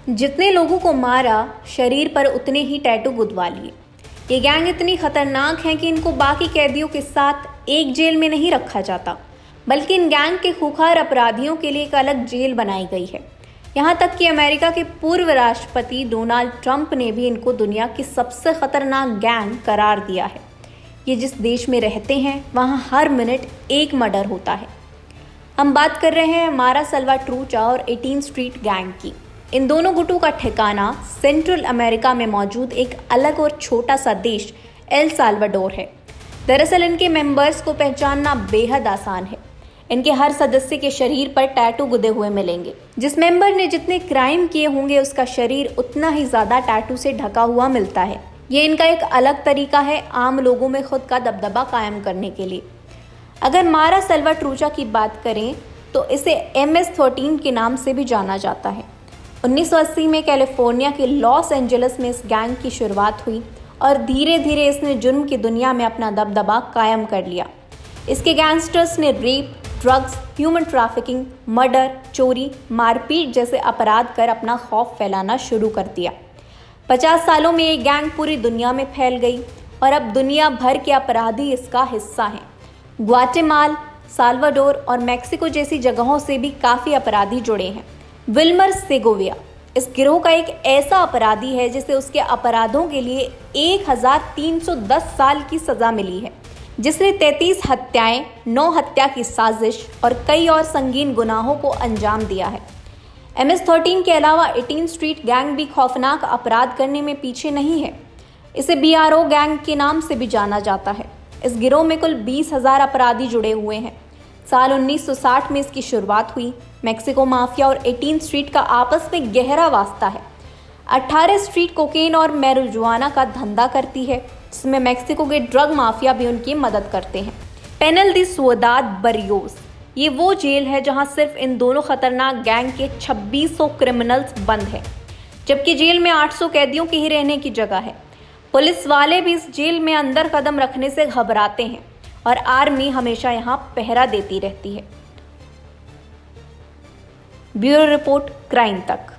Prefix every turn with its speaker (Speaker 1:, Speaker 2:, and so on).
Speaker 1: जितने लोगों को मारा, शरीर पर उतने ही टैटू गुदवा लिए। ये गैंग इतनी खतरनाक है कि इनको बाकी कैदियों के साथ एक जेल में नहीं रखा जाता, बल्कि इन गैंग के खूंखार अपराधियों के लिए एक अलग जेल बनाई गई है। यहाँ तक कि अमेरिका के पूर्व राष्ट्रपति डोनाल्ड ट्रंप ने भी इनको दुनिया की सबसे खतरनाक गैंग करार दिया है। ये जिस देश में रहते हैं वहाँ हर मिनट एक मर्डर होता है। हम बात कर रहे हैं मारा सल्वाट्रूचा और 18 स्ट्रीट गैंग की। इन दोनों गुटों का ठिकाना सेंट्रल अमेरिका में मौजूद एक अलग और छोटा सा देश एल साल्वाडोर है। दरअसल इनके मेंबर्स को पहचानना बेहद आसान है। इनके हर सदस्य के शरीर पर टैटू गुदे हुए मिलेंगे। जिस मेंबर ने जितने क्राइम किए होंगे उसका शरीर उतना ही ज्यादा टैटू से ढका हुआ मिलता है। ये इनका एक अलग तरीका है आम लोगों में खुद का दबदबा कायम करने के लिए। अगर मारा सल्वाट्रूचा की बात करें तो इसे MS-13 के नाम से भी जाना जाता है। 1980 में कैलिफोर्निया के लॉस एंजलिस में इस गैंग की शुरुआत हुई और धीरे धीरे इसने जुर्म की दुनिया में अपना दबदबा कायम कर लिया। इसके गैंगस्टर्स ने rape, drugs, human trafficking, murder, चोरी, मारपीट जैसे अपराध कर अपना खौफ फैलाना शुरू कर दिया। 50 सालों में ये गैंग पूरी दुनिया में फैल गई और अब दुनिया भर के अपराधी इसका हिस्सा हैं। ग्वाटेमाला, साल्वाडोर और मैक्सिको जैसी जगहों से भी काफ़ी अपराधी जुड़े हैं। विल्मर सेगोविया इस गिरोह का एक ऐसा अपराधी है जिसे उसके अपराधों के लिए 1310 साल की सज़ा मिली है, जिसने 33 हत्याएं, 9 हत्या की साजिश और कई और संगीन गुनाहों को अंजाम दिया है। MS-13 के अलावा 18 स्ट्रीट गैंग भी खौफनाक अपराध करने में पीछे नहीं है। इसे BRO गैंग के नाम से भी जाना जाता है। इस गिरोह में कुल 20,000 अपराधी जुड़े हुए हैं। साल 1960 में इसकी शुरुआत हुई। मैक्सिको माफिया और 18 स्ट्रीट का आपस में गहरा वास्ता है। 18 स्ट्रीट कोकेन और मैरिजुआना का धंधा करती है, जिसमें मैक्सिको के ड्रग माफिया भी उनकी मदद करते हैं। पेनल दी सिउदाद बर्रियोस ये वो जेल है जहां सिर्फ इन दोनों खतरनाक गैंग के 2600 क्रिमिनल्स बंद हैं, जबकि जेल में 800 कैदियों के ही रहने की जगह है। पुलिस वाले भी इस जेल में अंदर कदम रखने से घबराते हैं और आर्मी हमेशा यहाँ पहरा देती रहती है। ब्यूरो रिपोर्ट, क्राइम तक।